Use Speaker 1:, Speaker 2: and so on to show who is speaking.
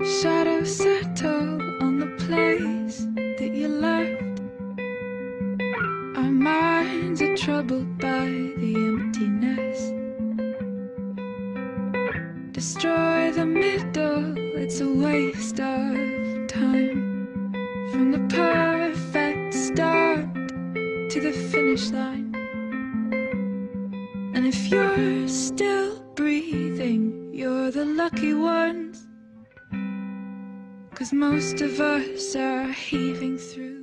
Speaker 1: Shadows settle on the place that you left. Our minds are troubled by the emptiness. Destroy the middle, it's a waste of time. From the perfect start to the finish line. And if you're still breathing, you're the lucky ones. 'Cause most of us are heaving through